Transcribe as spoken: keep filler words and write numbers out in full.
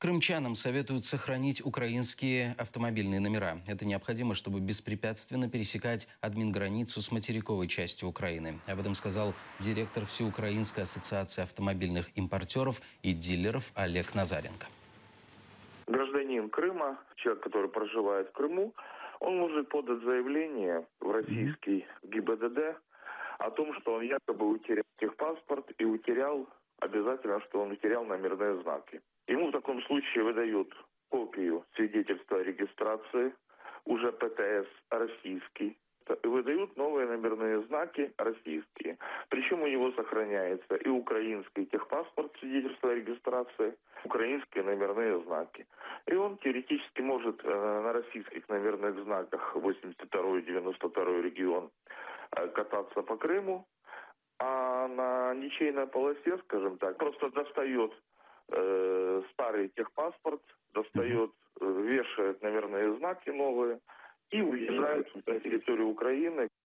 Крымчанам советуют сохранить украинские автомобильные номера. Это необходимо, чтобы беспрепятственно пересекать админграницу с материковой частью Украины. Об этом сказал директор Всеукраинской ассоциации автомобильных импортеров и дилеров Олег Назаренко. Гражданин Крыма, человек, который проживает в Крыму, он может подать заявление в российский ГИБДД о том, что он якобы утерял техпаспорт и утерял, обязательно, что он утерял номерные знаки. Ему в таком случае выдают копию свидетельства о регистрации, уже ПТС российский, и выдают новые номерные знаки российские. Причем у него сохраняется и украинский техпаспорт, свидетельство о регистрации, украинские номерные знаки. И он теоретически может э, на российских номерных знаках восемьдесят второй девяносто второй регион э, кататься по Крыму, а на ничейной полосе, скажем так, просто достает э, старый техпаспорт, достает, э, вешает номерные знаки новые и уезжает на территорию Украины.